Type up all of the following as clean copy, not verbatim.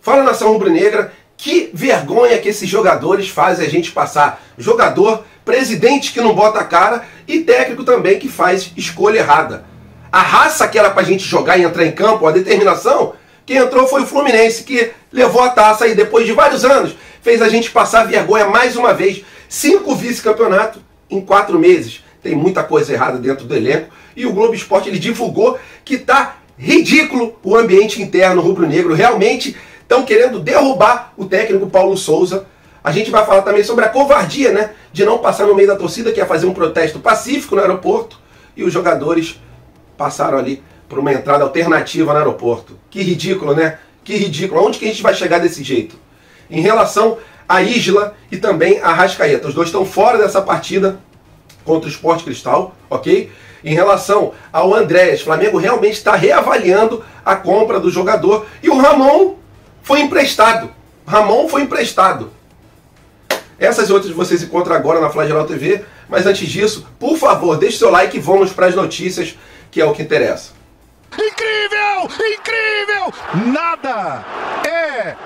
Fala, nação rubro-negra, que vergonha que esses jogadores fazem a gente passar. Jogador, presidente que não bota a cara e técnico também que faz escolha errada. A raça que era pra gente jogar e entrar em campo, a determinação, quem entrou foi o Fluminense, que levou a taça aí depois de vários anos, fez a gente passar vergonha mais uma vez. 5 vice-campeonatos em 4 meses. Tem muita coisa errada dentro do elenco. E o Globo Esporte ele divulgou que tá ridículo o ambiente interno rubro-negro. Realmente estão querendo derrubar o técnico Paulo Souza. A gente vai falar também sobre a covardia, né, de não passar no meio da torcida, que ia fazer um protesto pacífico no aeroporto. E os jogadores passaram ali por uma entrada alternativa no aeroporto. Que ridículo, né? Que ridículo. Onde que a gente vai chegar desse jeito? Em relação a Isla e também a Arrascaeta. Os dois estão fora dessa partida contra o Sport Cristal, ok? Em relação ao Andréas, o Flamengo realmente está reavaliando a compra do jogador. E o Ramon foi emprestado. Ramon foi emprestado. Essas e outras vocês encontram agora na Flageral TV. Mas antes disso, por favor, deixe seu like e vamos para as notícias, que é o que interessa. Incrível! Incrível! Nada é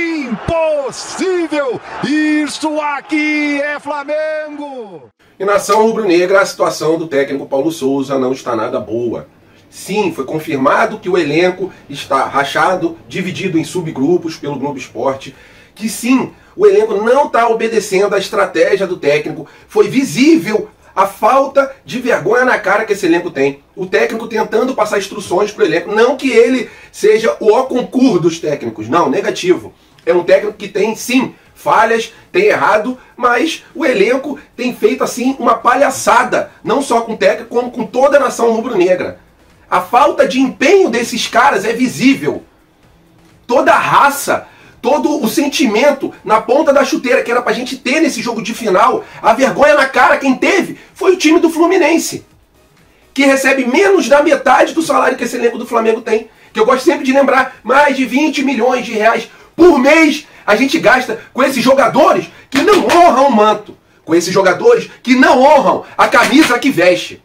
impossível! Isso aqui é Flamengo! E nação rubro-negra, a situação do técnico Paulo Souza não está nada boa. Sim, foi confirmado que o elenco está rachado, dividido em subgrupos pelo Globo Esporte. Que sim, o elenco não está obedecendo à estratégia do técnico. Foi visível a falta de vergonha na cara que esse elenco tem. O técnico tentando passar instruções para o elenco. Não que ele seja o concurso dos técnicos. Não, negativo. É um técnico que tem, sim, falhas, tem errado, mas o elenco tem feito, assim, uma palhaçada. Não só com o técnico, como com toda a nação rubro-negra. A falta de empenho desses caras é visível. Toda a raça, todo o sentimento na ponta da chuteira que era pra gente ter nesse jogo de final, a vergonha na cara, quem teve foi o time do Fluminense, que recebe menos da metade do salário que esse elenco do Flamengo tem. Que eu gosto sempre de lembrar, mais de 20 milhões de reais por mês a gente gasta com esses jogadores que não honram o manto, com esses jogadores que não honram a camisa que veste.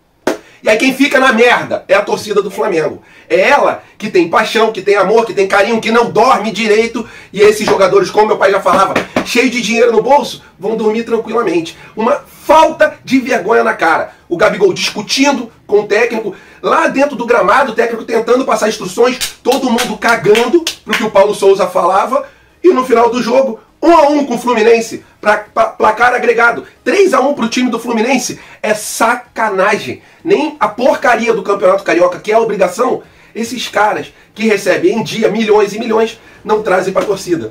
E aí quem fica na merda é a torcida do Flamengo. É ela que tem paixão, que tem amor, que tem carinho, que não dorme direito. E esses jogadores, como meu pai já falava, cheios de dinheiro no bolso, vão dormir tranquilamente. Uma falta de vergonha na cara. O Gabigol discutindo com o técnico, lá dentro do gramado, o técnico tentando passar instruções, todo mundo cagando pro que o Paulo Souza falava. E no final do jogo, 1-1 com o Fluminense, placar agregado, 3-1 pro time do Fluminense. É sacanagem. Nem a porcaria do Campeonato Carioca, que é a obrigação, esses caras que recebem em dia milhões e milhões, não trazem para a torcida.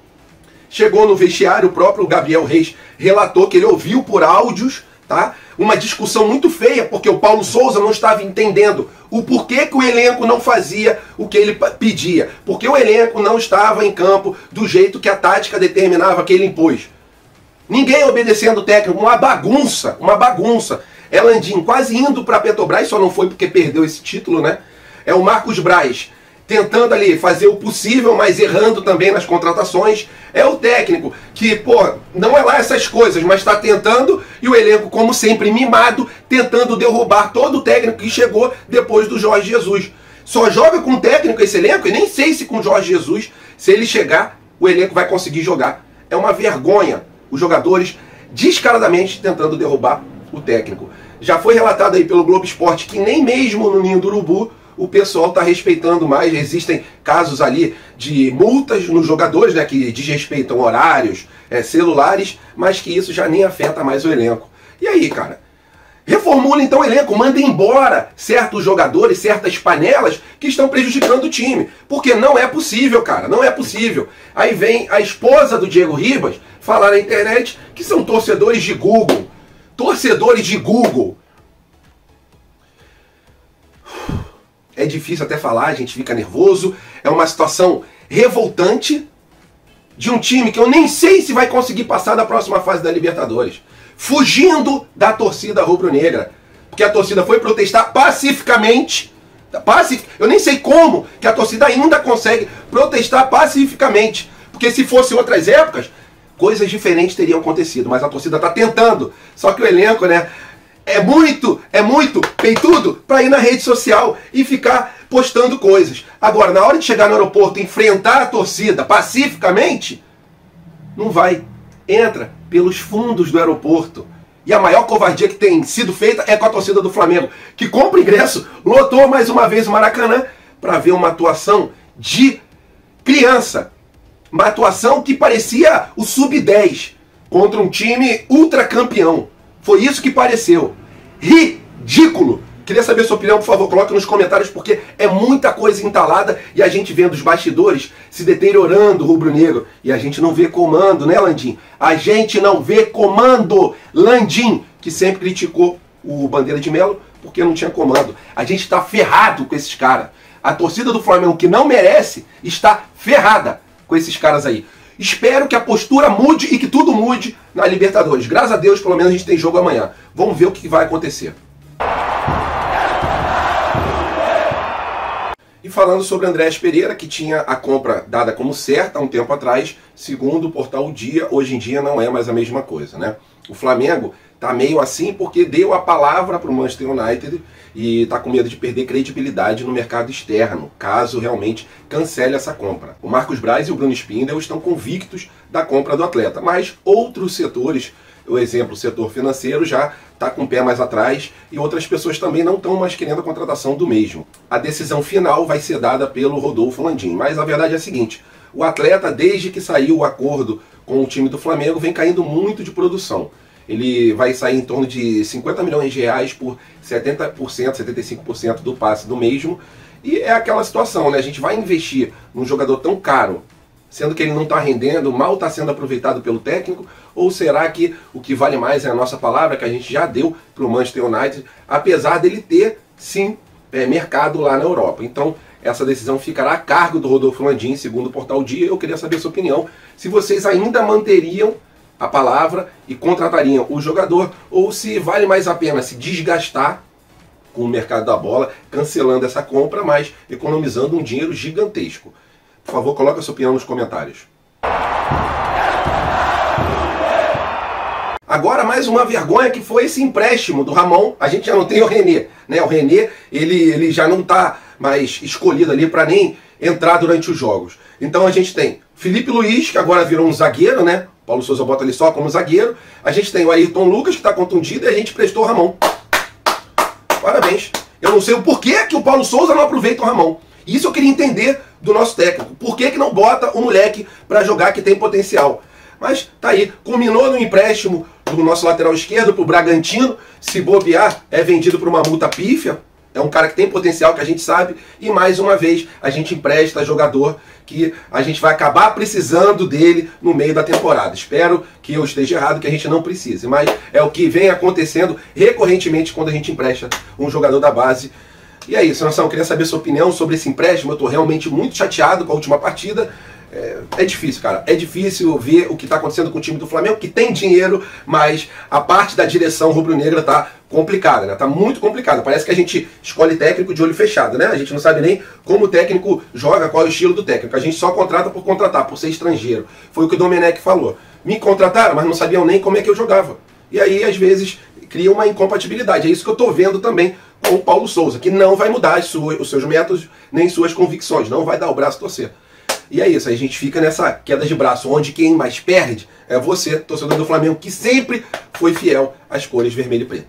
Chegou no vestiário, o próprio Gabriel Reis relatou que ele ouviu por áudios, tá, uma discussão muito feia, porque o Paulo Souza não estava entendendo o porquê que o elenco não fazia o que ele pedia. Porque o elenco não estava em campo do jeito que a tática determinava, que ele impôs. Ninguém obedecendo o técnico, uma bagunça, uma bagunça. É Landim quase indo para a Petrobras, só não foi porque perdeu esse título, né? É o Marcos Braz tentando ali fazer o possível, mas errando também nas contratações. É o técnico que, pô, não é lá essas coisas, mas está tentando, e o elenco, como sempre, mimado, tentando derrubar todo o técnico que chegou depois do Jorge Jesus. Só joga com o técnico esse elenco, e nem sei se com o Jorge Jesus, se ele chegar, o elenco vai conseguir jogar. É uma vergonha. Os jogadores descaradamente tentando derrubar o técnico. Já foi relatado aí pelo Globo Esporte que nem mesmo no Ninho do Urubu o pessoal está respeitando mais. Existem casos ali de multas nos jogadores, né, que desrespeitam horários, celulares, mas que isso já nem afeta mais o elenco. E aí, cara? Reformula então o elenco, manda embora certos jogadores, certas panelas que estão prejudicando o time. Porque não é possível, cara, não é possível. Aí vem a esposa do Diego Ribas falar na internet que são torcedores de Google. Torcedores de Google. É difícil até falar, a gente fica nervoso. É uma situação revoltante de um time que eu nem sei se vai conseguir passar da próxima fase da Libertadores. Fugindo da torcida rubro-negra. Porque a torcida foi protestar pacificamente. Eu nem sei como que a torcida ainda consegue protestar pacificamente. Porque se fosse outras épocas, coisas diferentes teriam acontecido. Mas a torcida está tentando. Só que o elenco, né, é muito peitudo para ir na rede social e ficar postando coisas. Agora, na hora de chegar no aeroporto e enfrentar a torcida pacificamente, não vai. Entra pelos fundos do aeroporto. E a maior covardia que tem sido feita é com a torcida do Flamengo, que compra ingresso, lotou mais uma vez o Maracanã para ver uma atuação de criança. Uma atuação que parecia o sub-10 contra um time ultracampeão. Foi isso que pareceu. Ridículo! Queria saber sua opinião, por favor, coloque nos comentários, porque é muita coisa entalada e a gente vendo os bastidores se deteriorando, rubro-negro. E a gente não vê comando, né, Landim? A gente não vê comando. Landim, que sempre criticou o Bandeira de Melo porque não tinha comando. A gente está ferrado com esses caras. A torcida do Flamengo, que não merece, está ferrada com esses caras aí. Espero que a postura mude e que tudo mude na Libertadores. Graças a Deus, pelo menos a gente tem jogo amanhã. Vamos ver o que vai acontecer. E falando sobre Andrés Pereira, que tinha a compra dada como certa há um tempo atrás, segundo o portal O Dia, hoje em dia não é mais a mesma coisa, né? O Flamengo tá meio assim porque deu a palavra para o Manchester United e tá com medo de perder credibilidade no mercado externo, caso realmente cancele essa compra. O Marcos Braz e o Bruno Spindel estão convictos da compra do atleta, mas outros setores, o exemplo, o setor financeiro, já está com o pé mais atrás e outras pessoas também não estão mais querendo a contratação do mesmo. A decisão final vai ser dada pelo Rodolfo Landim, mas a verdade é a seguinte: o atleta, desde que saiu o acordo com o time do Flamengo, vem caindo muito de produção. Ele vai sair em torno de 50 milhões de reais por 70%, 75% do passe do mesmo. E é aquela situação, né? A gente vai investir num jogador tão caro, sendo que ele não está rendendo, mal está sendo aproveitado pelo técnico? Ou será que o que vale mais é a nossa palavra, que a gente já deu para o Manchester United, apesar dele ter, sim, mercado lá na Europa? Então, essa decisão ficará a cargo do Rodolfo Landim, segundo o portal Dia. Eu queria saber a sua opinião, se vocês ainda manteriam a palavra e contratariam o jogador, ou se vale mais a pena se desgastar com o mercado da bola, cancelando essa compra, mas economizando um dinheiro gigantesco. Por favor, coloque a sua opinião nos comentários. Agora, mais uma vergonha, que foi esse empréstimo do Ramon. A gente já não tem o René, né? O René, ele já não está mais escolhido ali para nem entrar durante os jogos. Então a gente tem Felipe Luiz, que agora virou um zagueiro, né? Paulo Souza bota ele só como zagueiro. A gente tem o Ayrton Lucas, que está contundido, e a gente prestou o Ramon. Parabéns. Eu não sei o porquê que o Paulo Souza não aproveita o Ramon. Isso eu queria entender do nosso técnico. Por que não bota o moleque para jogar, que tem potencial? Mas tá aí, culminou no empréstimo do nosso lateral esquerdo para o Bragantino. Se bobear, é vendido por uma multa pífia. É um cara que tem potencial, que a gente sabe. E mais uma vez, a gente empresta jogador que a gente vai acabar precisando dele no meio da temporada. Espero que eu esteja errado, que a gente não precise. Mas é o que vem acontecendo recorrentemente quando a gente empresta um jogador da base. E é isso, Nação. Eu queria saber sua opinião sobre esse empréstimo. Eu estou realmente muito chateado com a última partida. É difícil, cara. É difícil ver o que está acontecendo com o time do Flamengo, que tem dinheiro, mas a parte da direção rubro-negra tá complicada, né? Tá muito complicada. Parece que a gente escolhe técnico de olho fechado, né? A gente não sabe nem como o técnico joga, qual é o estilo do técnico. A gente só contrata por contratar, por ser estrangeiro. Foi o que o Domenech falou. Me contrataram, mas não sabiam nem como é que eu jogava. E aí, às vezes, cria uma incompatibilidade. É isso que eu tô vendo também com o Paulo Souza, que não vai mudar os seus métodos, nem suas convicções. Não vai dar o braço a torcer. E é isso, aí a gente fica nessa queda de braço, onde quem mais perde é você, torcedor do Flamengo, que sempre foi fiel às cores vermelho e preto.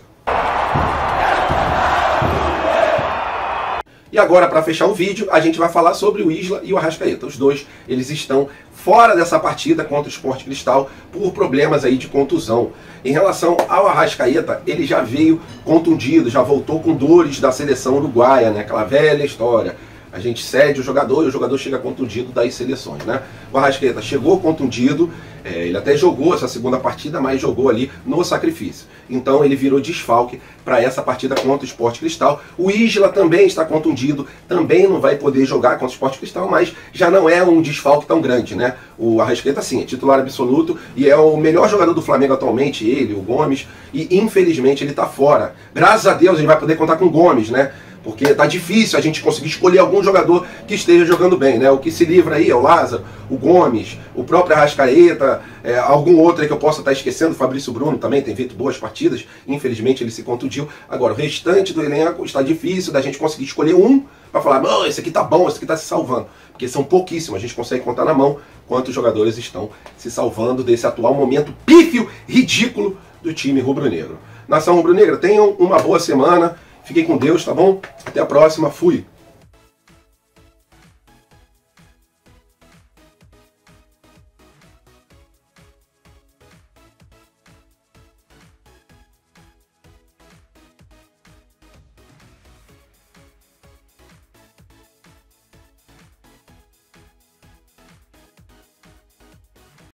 E agora, para fechar o vídeo, a gente vai falar sobre o Isla e o Arrascaeta. Os dois, eles estão fora dessa partida contra o Sport Cristal por problemas aí de contusão. Em relação ao Arrascaeta, ele já veio contundido, já voltou com dores da seleção uruguaia, né? Aquela velha história. A gente cede o jogador e o jogador chega contundido das seleções, né? O Arrascaeta chegou contundido, ele até jogou essa segunda partida, mas jogou ali no sacrifício. Então ele virou desfalque para essa partida contra o Sport Cristal. O Isla também está contundido, também não vai poder jogar contra o Sport Cristal, mas já não é um desfalque tão grande, né? O Arrascaeta, sim, é titular absoluto e é o melhor jogador do Flamengo atualmente, ele, o Gomes, e infelizmente ele está fora. Graças a Deus a gente vai poder contar com o Gomes, né? Porque tá difícil a gente conseguir escolher algum jogador que esteja jogando bem, né? O que se livra aí é o Lázaro, o Gomes, o próprio Arrascaeta, algum outro aí que eu possa estar esquecendo, o Fabrício Bruno também tem feito boas partidas, infelizmente ele se contundiu. Agora, o restante do elenco está difícil da gente conseguir escolher um para falar, não, esse aqui tá bom, esse aqui tá se salvando. Porque são pouquíssimos, a gente consegue contar na mão quantos jogadores estão se salvando desse atual momento pífio, ridículo do time rubro-negro. Nação rubro-negra, tenham uma boa semana, fiquem com Deus, tá bom? Até a próxima, fui!